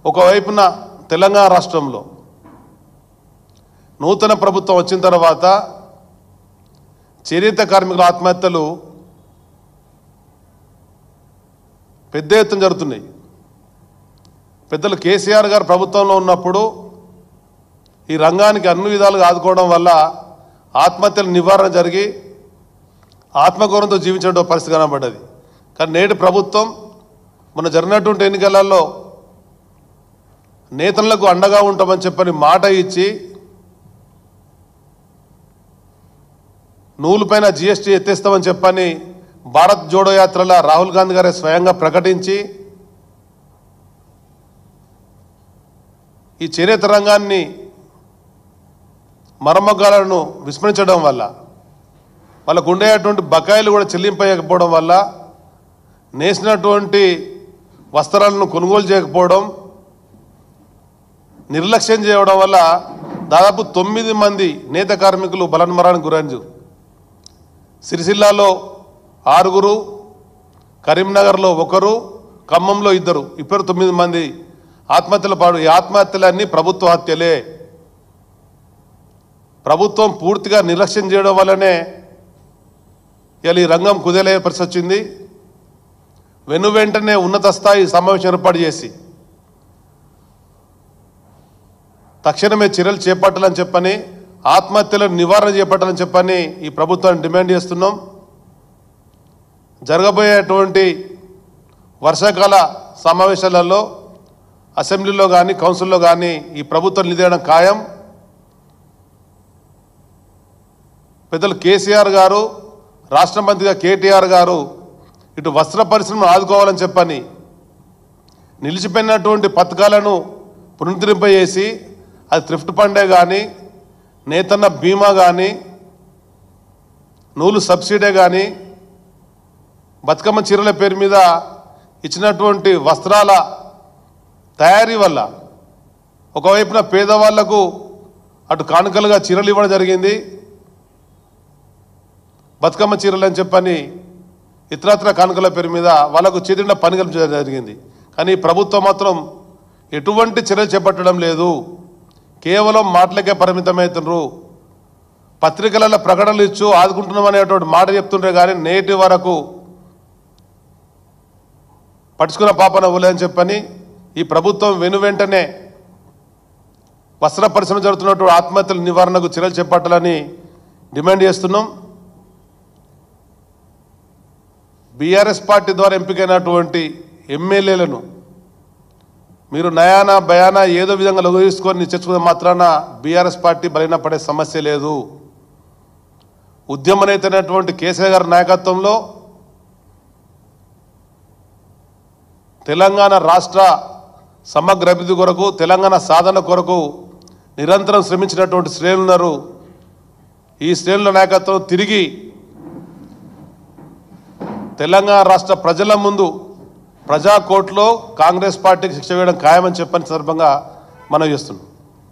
ఒకవైపున తెలంగాణ రాష్ట్రంలో నూతన ప్రభుత్వం వచ్చిన తర్వాత చేనేత కార్మికుల ఆత్మహత్యలు పెద్ద ఎత్తున జరుగుతున్నాయి. పెద్దలు కేసీఆర్ గారు ప్రభుత్వంలో ఉన్నప్పుడు ఈ రంగానికి అన్ని విధాలుగా ఆదుకోవడం వల్ల ఆత్మహత్యల నివారణ జరిగి ఆత్మగౌరవంతో జీవించే పరిస్థితి కనబడ్డది. కానీ నేటి ప్రభుత్వం మొన్న జరిగినటువంటి ఎన్నికలలో నేతలకు అండగా ఉంటామని చెప్పని మాట ఇచ్చి నూలుపైన జీఎస్టీ ఎత్తేస్తామని చెప్పని భారత్ జోడో యాత్రల రాహుల్ గాంధీ గారే స్వయంగా ప్రకటించి ఈ చేనేత రంగాన్ని మరమ్మగాలను విస్మరించడం వల్ల వాళ్ళకు ఉండేటువంటి బకాయిలు కూడా చెల్లింపకపోవడం వల్ల నేసినటువంటి వస్త్రాలను కొనుగోలు చేయకపోవడం నిర్లక్ష్యం చేయడం వల్ల దాదాపు 9 మంది నేత కార్మికులు బలన్మరణానికి గురైంది. సిరిసిల్లాలో 6, కరీంనగర్లో 1, ఖమ్మంలో 2, ఇప్పుడు 9 మంది ఆత్మహత్యల పాడు. ఈ ఆత్మహత్యలన్నీ ప్రభుత్వ హత్యలే. ప్రభుత్వం పూర్తిగా నిర్లక్ష్యం చేయడం వల్లనే ఇలా ఈ రంగం కుదేలయ్యే పరిస్థితి వచ్చింది. వెంటనే ఉన్నత స్థాయి సమావేశం ఏర్పాటు చేసి తక్షణమే చర్యలు చేపట్టాలని చెప్పని ఆత్మహత్యలను నివారణ చేపట్టాలని చెప్పని ఈ ప్రభుత్వాన్ని డిమాండ్ చేస్తున్నాం. జరగబోయేటువంటి వర్షాకాల సమావేశాలలో అసెంబ్లీలో కానీ కౌన్సిల్లో కానీ ఈ ప్రభుత్వం నిలదీయడం ఖాయం. పెద్దలు కేసీఆర్ గారు, రాష్ట్ర మంత్రిగా కేటీఆర్ గారు ఇటు వస్త్ర పరిశ్రమను ఆదుకోవాలని చెప్పని నిలిచిపోయినటువంటి పథకాలను పునరుద్ధరింపజేసి అది థ్రిఫ్ట్ ఫండే కానీ, నేతన్న బీమా కానీ, నూలు సబ్సిడీ కానీ, బతుకమ్మ చీరల పేరు మీద ఇచ్చినటువంటి వస్త్రాల తయారీ వల్ల ఒకవైపున పేదవాళ్లకు అటు కానుకలుగా చీరలు ఇవ్వడం జరిగింది. బతుకమ్మ చీరలు అని చెప్పని ఇతరత్ర కానుకల పేరు మీద వాళ్ళకు చేతిండా పని కల్పించడం జరిగింది. కానీ ప్రభుత్వం మాత్రం ఎటువంటి చర్యలు చేపట్టడం లేదు. కేవలం మాటలకే పరిమితమవుతున్నారు. పత్రికలలో ప్రకటనలు ఇచ్చు ఆదుకుంటున్నాం అనేటువంటి మాట చెప్తుంటే కానీ నేటి వరకు పట్టుకున్న పాపన ఇవ్వలేదని చెప్పని ఈ ప్రభుత్వం వెంటనే వస్త్ర పరిశ్రమ జరుగుతున్నటువంటి ఆత్మహత్యల నివారణకు చర్యలు చేపట్టాలని డిమాండ్ చేస్తున్నాం. బీఆర్ఎస్ పార్టీ ద్వారా ఎంపికైనటువంటి ఎమ్మెల్యేలను మీరు నయానా భయానా ఏదో విధంగా లఘు తీసుకొని తెచ్చుకున్న మాత్రాన బీఆర్ఎస్ పార్టీ బలైన పడే సమస్య లేదు. ఉద్యమ నేతైనటువంటి కేసీఆర్ గారి నాయకత్వంలో తెలంగాణ రాష్ట్ర సమగ్ర అభివృద్ధి కొరకు, తెలంగాణ సాధన కొరకు నిరంతరం శ్రమించినటువంటి శ్రేణులు ఉన్నారు. ఈ శ్రేణుల నాయకత్వం తిరిగి తెలంగాణ రాష్ట్ర ప్రజల ముందు ప్రజా కోర్టులో కాంగ్రెస్ పార్టీకి శిక్ష వేయడం ఖాయమని చెప్పని సందర్భంగా మనం చేస్తున్నాం.